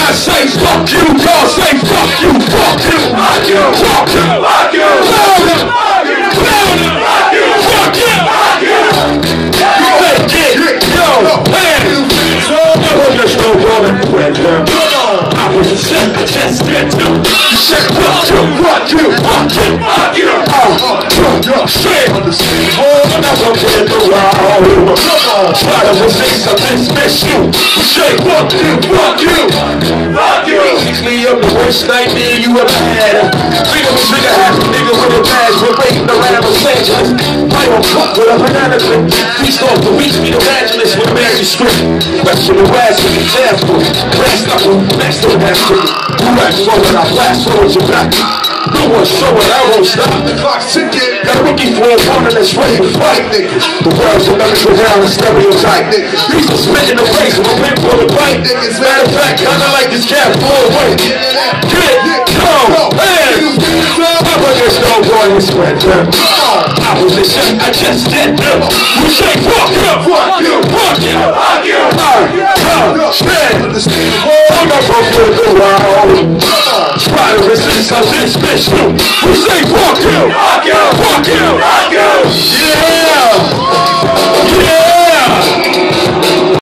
I say fuck you, y'all say fuck you, fuck you, fuck you, fuck you, fuck you, louder, louder, fuck you, fuck you. You make it, yo, man. I was just no woman with her. I was a shit, I just did too. You said fuck you, fuck you, fuck you, fuck you. Shit. Oh, I'm not gonna get the wow. Try to resist, I dismiss you. You say fuck you, fuck you, fuck you. Easily up the worst nightmare you ever had. Trigger half a nigga with a badge. We're waiting around Los Angeles. I don't fuck with a banana clip. Feast off the week, be the evangelist with a manuscript. Rest of the rest with the example. Rest up, next to the master. You rest forward, I blast forward your back. No one's showing, I won't stop. The clock's ticking. Got a rookie for a opponent that's ready to fight niggas. The world's another go down and stereotype niggas. These are spitting the face of a pimp for the bite niggas. Matter of fact, kinda like this cat full away. Get it, go, hands. I bring this no boy in sweater. I was a shit, I just did them. You say fuck you, fuck you, fuck you, fuck you. I'm not gonna get the wow. Try to resist, I dismiss you. We say fuck you.